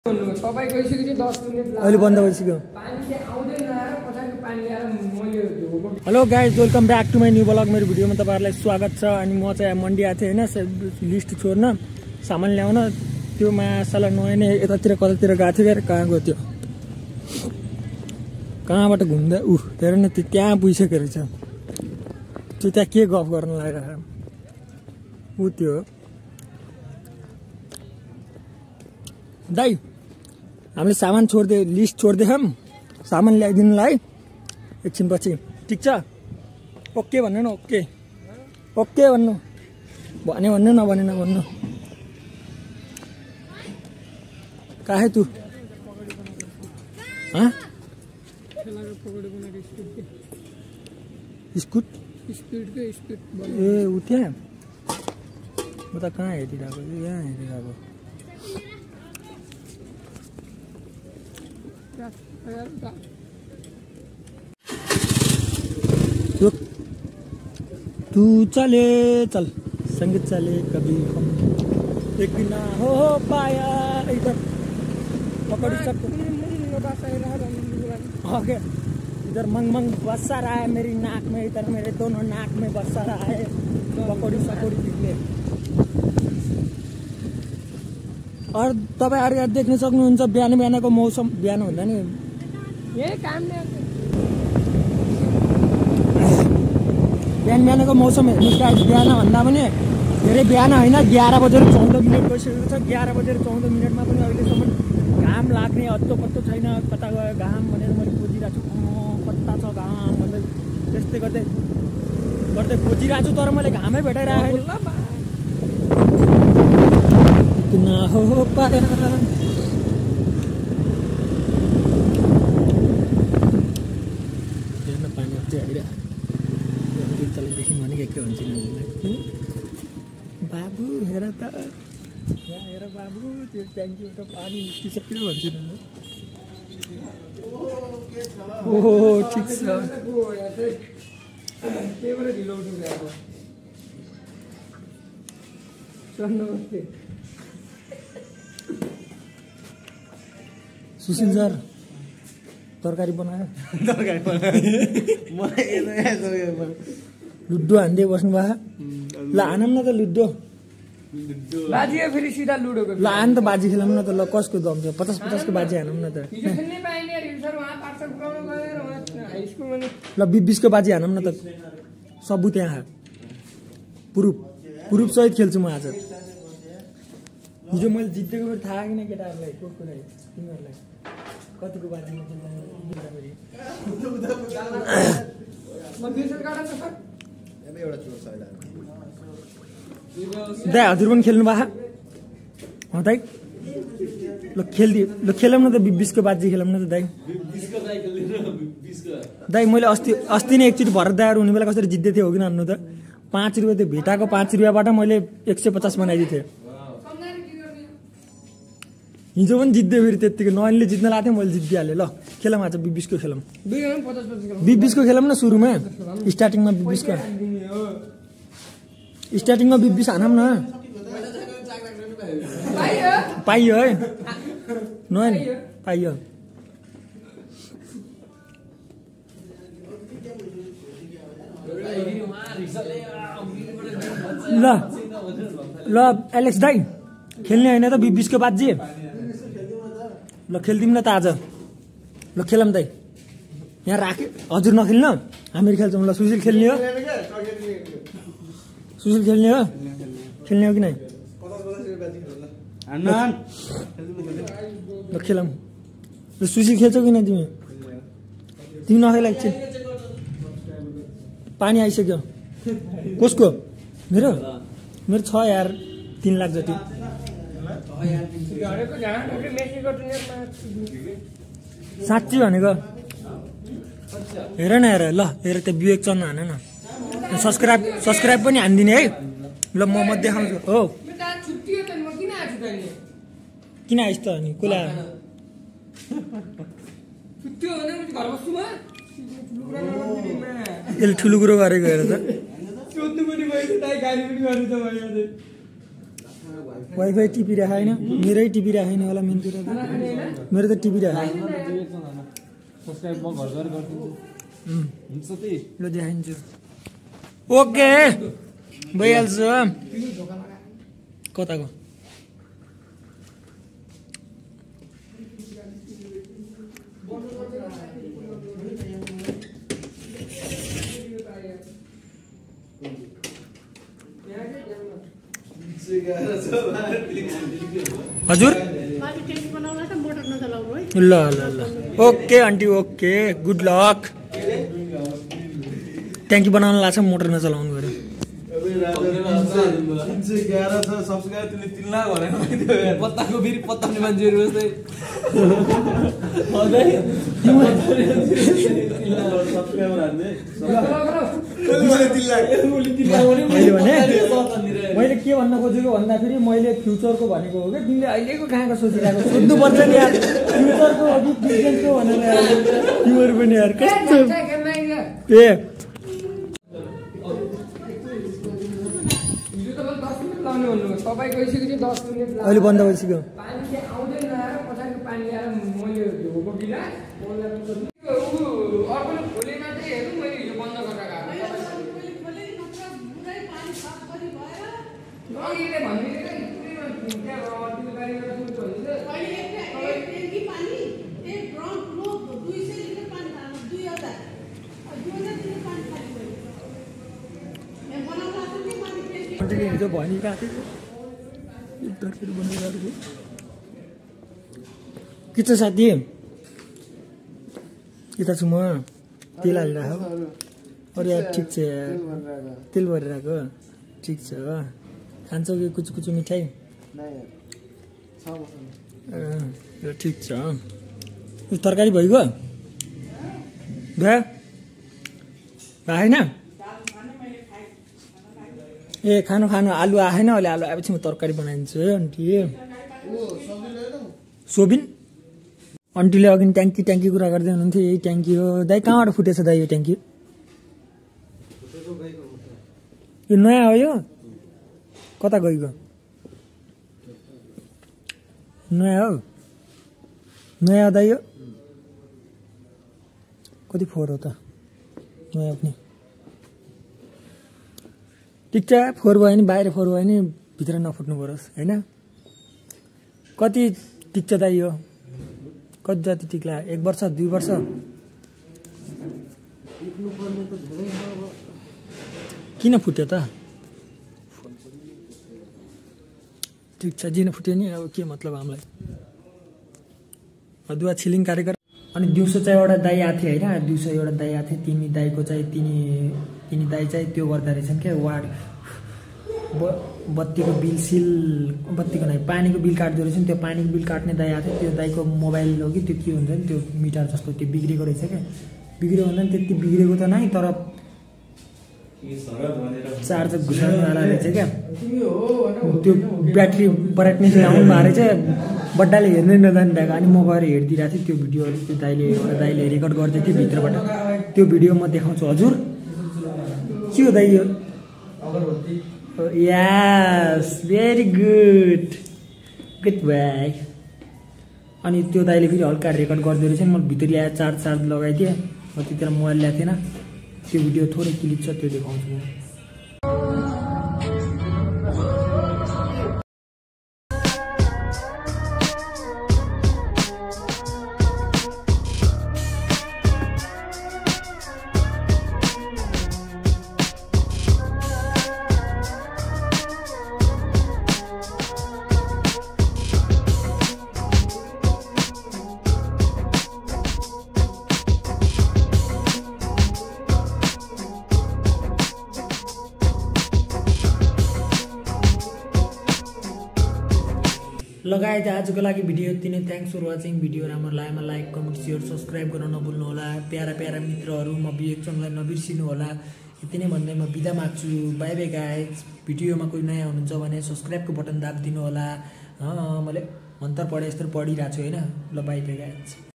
अहिले बन्द भइसक्यो। Hello guys, welcome back to my new blog. मेरो भिडियोमा तपाईँहरूलाई स्वागत छ। अनि म चाहिँ मन्डी आएको थिएँ होइन, लिस्ट छोड्न, सामान ल्याउन। त्यो मासला नयाँ नै यतातिर कतातिर गएको थियो क्या। कहाँ गयो त्यो, कहाँबाट घुम्दा हेर न, त्यो त्यहाँ पुगिसक्यो रहेछ। त्यो त्यहाँ के गफ गर्न लागिरहेको त्यो दाइ, हामीले सामान छोड्दै लिस्ट छोड्दैछौँ, सामान ल्याइदिनुलाई एकछिनपछि। ठिक छ, ओके भन्नु न, ओके ओके भन्नु, भने भन्नु, नभने नभन्नु। कहाँ है तू? हाँ, स्कुट ए ऊ त्यहाँ, म त कहाँ हेरिरहेको, यहाँ हेरिरहेको। तू चले चल, संगीत चले कभी हम, एक दिन हो पाया इधर पकड़ सकते। ओके, इधर मंग मंग बसा रहा है मेरी नाक में, इधर मेरे दोनों नाक में बसा रहा है पकौड़ी सकौड़ी निकले। और तपाईहरु यहाँ देख्न सक्नुहुन्छ बिहान बिहानको मौसम। बिहान भन्दा नि बिहान बिहानको मौसम हेर्नुहोस् गाइस। बिहान भन्दा पनि धेरै बिहान होइन, 11 बजेर 14 मिनट भइसकेको छ। 11 बजेर 14 मिनटमा पनि अहिलेसम्म घाम लाग्ने अत्तो पत्तो छैन। कता गयो घाम भनेर मैले खोजिरहेको छु, कता छ घाम भनेर। त्यस्तै गर्दै गर्दै खोजिरहेको छु, तर मैले घामै भेटाइरहेको छैन। ना हो पाया पानी चलेदेखि भनेको के भन्छ बाबु, हेर त यहाँ हेर बाबु, त्यो ट्याङ्कीबाट पानी निस्किसक्यो भन्छ। ओहो ठिक छ। सुशील सर तरकारी बनायो, लुडो हान्दै बस्नु भयो। ल हानौँ न त लुडो, बाजी फेरि सिधा लुडो ल हान त, बाजी खेलौँ न त। ल कसको दम छ? 50-50 को बाजी हानौँ न त। ल 20-20 को बाजी हानौँ न त। सबु त्यहाँ पुरुप सहित खेल्छु म आज। हिजो मैले जितेको फेरि थाहा किन केटाहरूलाई, को तिमीहरूलाई कतिको बाजीमा दाइ हजुर पनि खेल्नु भएको दाइ? ल खेलिदियो, ल खेलौँ न त। 20-20 को बाजी खेलौँ न त दाइ। दाइ मैले अस्ति नै एकचोटि भरत दाइहरू हुने बेला कसरी जित्दै थियो हो कि नन्नु त? 5 रुपियाँ त्यो भेटाको 5 रुपियाँबाट मैले 150 बनाइदिएको थिएँ। हिजो पनि जित्दै फेरि त्यत्तिकै नयनले जित्न लाग्थ्यो, मैले जितिहालेँ। ल खेलौँ आज 20-20 को खेलौँ। 20-20 को खेलौँ न। सुरुमा स्टार्टिङमा 20-20 को, स्टार्टिङमा 20-20 हानौँ न। पाइयो है नयन, पाइयो। ल ल एलेक्स दाइ खेल्ने होइन त 20-20 को बाजी? ल खेलिदिउँ न त आज। ल खेलौँ दाइ। यहाँ राखे हजुर नखेल्नु, हामीहरू खेल्छौँ। ल सुशील खेल्ने हो, सुशील खेल्ने हो, खेल्ने हो कि नै? ल खेलौँ। ल सुशील खेल्छौ कि नै तिमी? तिमी नखेल एकछिन, पानी आइसक्यो। कसको? मेरो छ यार, 3 लाख जति। साँच्ची भनेको हेर न, हेर ल हेर त्यो विवेक चन्द हान न। सब्सक्राइब पनि हानिदिने है। ल म देखाउँछु हो। किन आइस् त अनि कसले आयो? यसले ठुलो कुरो गरेको हेर त। वाइफाई टिपिरहेको होइन मेरै टिपिरहेको होइन होला मेन कुरा त मेरो त टिपिरहेको ल देखाइन्छु ओके भइहाल्छ कताको हजुर ल ल ल okay aunty okay good luck ट्याङ्की बनाउन लाग्छ मोटर नचलाउनु गऱ्यो पत्ताको फेरि पत्ताउने मान्छेहरू जस्तै मैले के भन्न खोजेको भन्दाखेरि मैले फ्युचरको भनेको हो क्या तिमीले अहिलेको कहाँको सोचिरहेको सोध्नुपर्छ नि यार फ्युचरको हो कि बिजनेसको भनेर तिमीहरू पनि यार कस्तो ए अहिले बन्द भइसक्यो हिजो भनिरहेको थियो के छ साथी यता छु म तेल हालिरहेको अरे यार ठिक छ यार तेल भरिरहेको ठिक छ खान्छौ कि कुचु कुचु मिठाई ठिक छ तरकारी भइगयो भ्या आएन ए खानु खानु आलु आएन अहिले आलु आएपछि म तरकारी बनाइदिन्छु है आन्टी सोबिन आन्टीले अघि ट्याङ्की कुरा गर्दै हुनुहुन्थ्यो यही ट्याङ्की हो दाइ कहाँबाट फुटेछ दाइ यो ट्याङ्की यो नयाँ हो यो कता गइगयो नयाँ हो नयाँ दाइ यो कति फोहोर हो त नयाँ पनि ठिक छ फोहोर भयो भने बाहिर फोहोर भयो भने भित्र नफुट्नु परोस् होइन कति टिक्छ दाइ यो कति जति टिक्ला 1 वर्ष 2 वर्ष किन फुट्यो त ठिक छ जिन फुट्यो नि अब के मतलब हामीलाई अदुवा छिलिङ कार्यक्रम अनि दिउँसो चाहिँ एउटा दाइ आएको थियो होइन दिउँसो एउटा दाइ आएको थियो तिमी दाइको चाहिँ तिनी दाइ चाहिँ त्यो गर्दा रहेछन् क्या वार्ड बत्तीको बिल सिल बत्तीको नै पानीको बिल काट्दो रहेछ नि त्यो पानीको बिल काट्ने दाइ आएको थियो त्यो दाइको मोबाइल हो कि त्यो के हुन्छ नि त्यो मिटर जस्तो त्यो बिग्रेको रहेछ क्या बिग्रेको भन्दा पनि त्यति बिग्रेको त नै तर चार्ज घुसाउनुवाला रहेछ क्या त्यो ब्याट्री ब्राइटनेस लाउनु भएको रहेछ बड्डाले हेर्नै नजानिरहेको अनि म गएर हेरिदिरहेको थिएँ त्यो भिडियोहरू त्यो दाइले रेकर्ड गर्दै थियो भित्रबाट त्यो भिडियो म देखाउँछु हजुर के हो दाइ यो यस भेरी गुड बाई अनि त्यो दाइले फेरि हल्का रेकर्ड गर्दै रहेछ म भित्र ल्याएर चार्ज लगाइदिएँ त्यतिखेर मोबाइल ल्याएको थिएन त्यो भिडियो थोरै क्लिप छ त्यो देखाउँछु म लगायत आजको लागि भिडियो यति नै थ्याङ्क्स फर वाचिङ भिडियो राम्रो लागेमा लाइक कमेन्ट सेयर सब्सक्राइब गर्न नभुल्नु होला प्यारा मित्रहरू म विवेक चन्दलाई नबिर्सिनु होला यति नै भन्दै म बिदा माग्छु बाई बाई गाइज भिडियोमा कोही नयाँ हुनुहुन्छ भने सब्सक्राइबको बटन दाबिदिनु होला मैले मन्त्र पढे जस्तो पढिरहेको छु होइन ल बाई बाई गाइज